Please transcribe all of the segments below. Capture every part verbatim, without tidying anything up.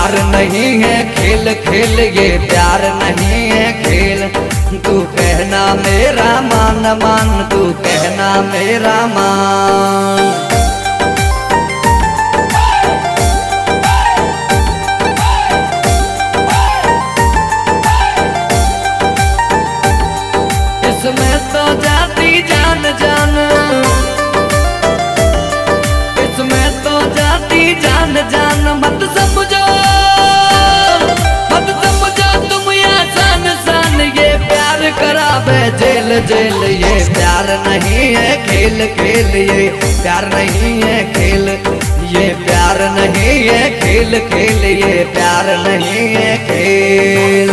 प्यार नहीं है खेल खेल, ये प्यार नहीं है खेल। तू कहना मेरा मान मान, तू कहना मेरा मान। इसमें तो जाती जान जान, इसमें तो जाती जान जान। मत समझो मत समझो तुम आसान सान, ये प्यार करावे जेल जेल। ये प्यार नहीं है खेल खेल, ये प्यार नहीं है खेल। ये प्यार नहीं है खेल खेल, ये प्यार नहीं है खेल।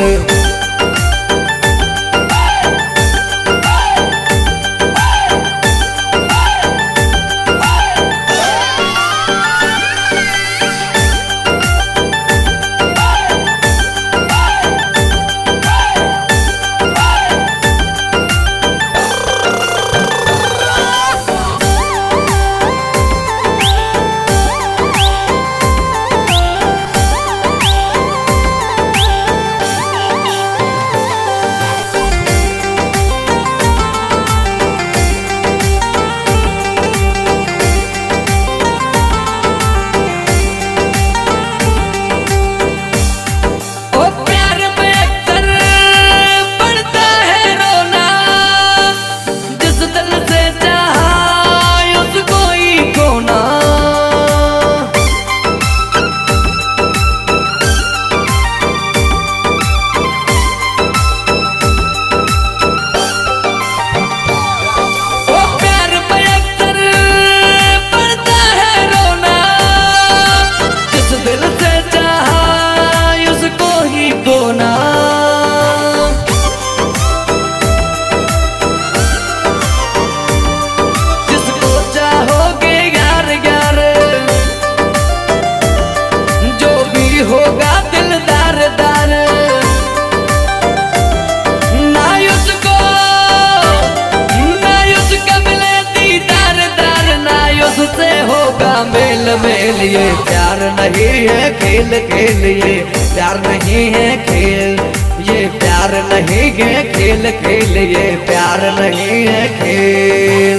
मेल, ये प्यार नहीं है खेल खेल। ये प्यार नहीं है खेल, ये प्यार नहीं है खेल खेल। ये प्यार नहीं है खेल।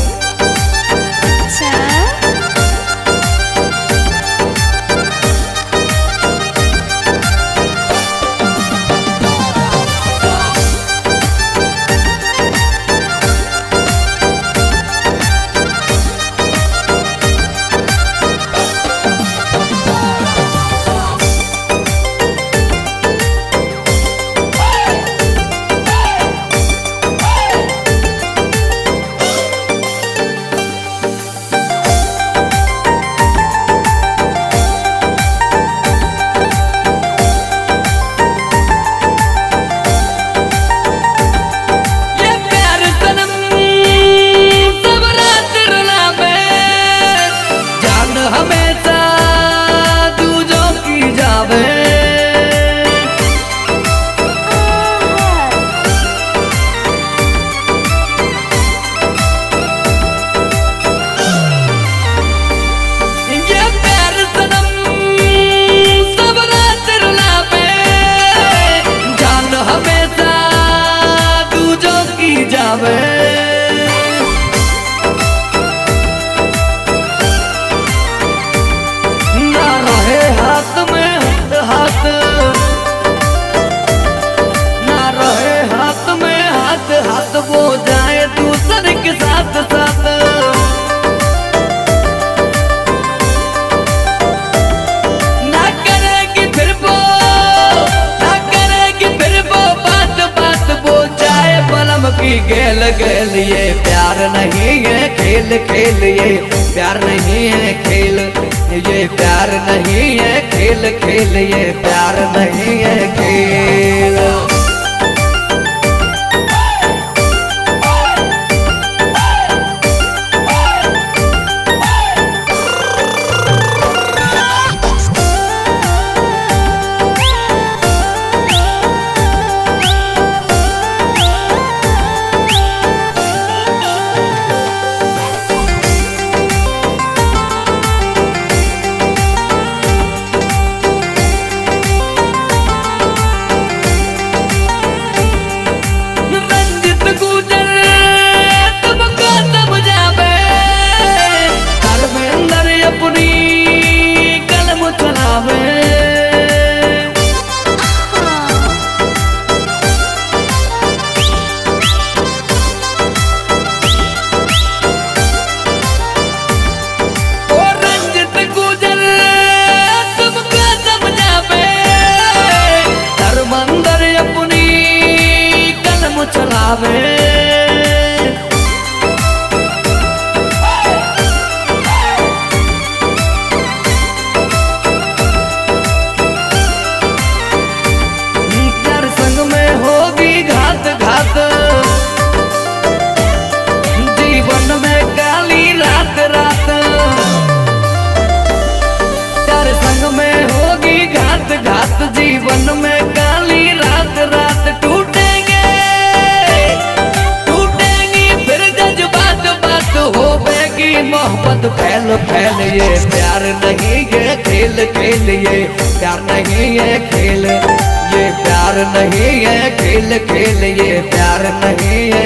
ना रहे हाथ में हाथ, ना रहे हाथ में हाथ, हाथ वो जाए दूसरे के साथ साथ। ना करेगी फिर वो, ना करेगी फिर वो बात बात, वो जाए बलम की गेल गेल। ये प्यार नहीं है खेल खेल, ये प्यार नहीं है खेल। ये प्यार नहीं है खेल खेल, ये प्यार नहीं है खेल। आवे। तेरे संग में होगी घात घात, जीवन में काली रात रात। तेरे संग में होगी घात घात, जीवन में काली रात रात। टूटेंगे टूटेंगी फिर जज्बात, बात होगी मोहब्बत फैल फैल। ये प्यार नहीं है खेल खेल, ये प्यार नहीं है खेल, ये प्यार नहीं है खेल खेल, ये प्यार नहीं है